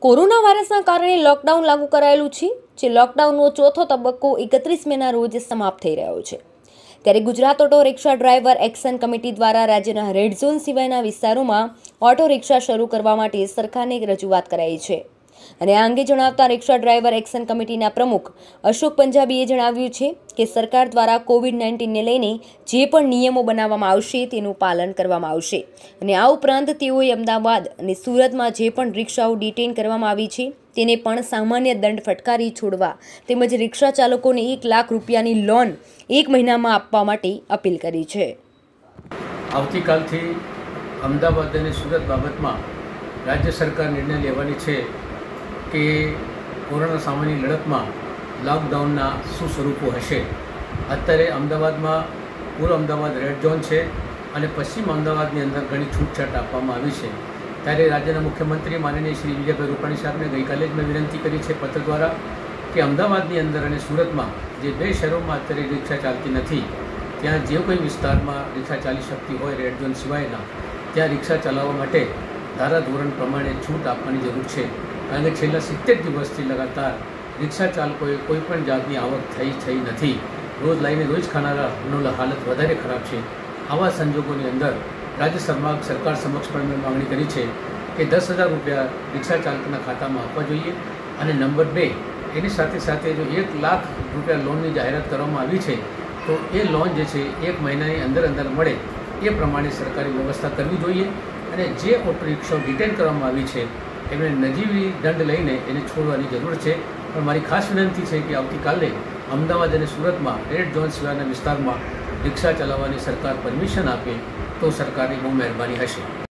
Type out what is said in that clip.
Corona વાયરસના કારણે lockdown લાગુ કરાયેલું છે, જે લોકડાઉનનો ચોથો તબક્કો 31 મેના રોજ સમાપ્ત થઈ રહ્યો છે। ત્યારે Gujarat auto rickshaw driver action committee દ્વારા રાજ્યના રેડ ઝોન સિવાયના વિસ્તારોમાં ઓટો રિક્ષા શરૂ કરવા માટે સરકારને એક રજૂઆત કરાઈ છે। અને આ અંગે જણાવતા રિક્ષા ડ્રાઈવર એક્શન કમિટીના પ્રમુખ અશોક પંજાબીએ જણાવ્યું છે કે સરકાર દ્વારા કોવિડ-19ને લઈને જે પણ નિયમો બનાવવામાં આવશે તેનું પાલન કરવામાં આવશે અને આ ઉપરાંત તેઓએ અમદાવાદ અને સુરતમાં જે પણ રિક્ષાઓ ડિટેઇન કરવામાં આવી છે તેને પણ સામાન્ય દંડ ફટકારી છોડવા તેમજ રિક્ષા ચાલકોને 1 લાખ રૂપિયાની લોન 1 મહિનામાં આપવા માટે અપીલ કરી છે। આવતીકાલથી અમદાવાદ અને સુરત બાબતમાં રાજ્ય સરકાર નિર્ણય લેવાની છે કે કોરોના સામેની લડતમાં લોકડાઉનના શું સ્વરૂપો હશે। અત્યારે અમદાવાદમાં પૂર્વ અમદાવાદ રેડ ઝોન છે અને પશ્ચિમ અમદાવાદની અંદર ઘણી છૂટછાટ આપવામાં આવી છે। ત્યારે રાજ્યના મુખ્યમંત્રી માનનીય શ્રી વિજયભાઈ રૂપાણી સાહેબને ગઈકાલે જ મેં વિનંતી કરી છે પત્ર દ્વારા કે અમદાવાદની અંદર અને સુરતમાં જે 2 શહેરોમાં અત્યારે રિક્ષા ચાલતી નથી ત્યાં જે કોઈ વિસ્તારમાં રિક્ષા ચાલી શકતી હોય રેડ ઝોન સિવાયના ત્યાં રિક્ષા ચલાવવા માટે ધારાધોરણ પ્રમાણે છૂટ આપવાની જરૂર છે। કારણ કે છેલ્લા 70 દિવસથી લગાતાર રિક્ષા ચાલકોએ કોઈ પણ જાતની આવક થઈ નથી। રોજ લાવીને રોજ ખાનારાનો હાલત વધારે ખરાબ છે। આવા સંજોગોની અંદર રાજ્ય સરકાર સમક્ષ પણ મેં માગણી કરી છે કે 10,000 રૂપિયા રિક્ષા ચાલકના ખાતામાં આપવા જોઈએ અને નંબર 2 એની સાથે સાથે જો 1 લાખ રૂપિયા લોનની જાહેરાત કરવામાં આવી છે તો એ લોન જે છે 1 મહિનાની અંદર મળે એ પ્રમાણે સરકારી વ્યવસ્થા કરવી જોઈએ અને જે ઓટો રિક્ષાઓ ડિટેન કરવામાં આવી છે એમને નજીવી દંડ લઈને એને છોડવાની જરૂર છે। પણ મારી ખાસ વિનંતી છે કે આવતીકાલે અમદાવાદ અને સુરતમાં રેડ ઝોન સિવાયના વિસ્તારમાં રિક્ષા ચલાવવાની સરકાર પરમિશન આપે તો સરકારની બહુ મહેરબાની હશે।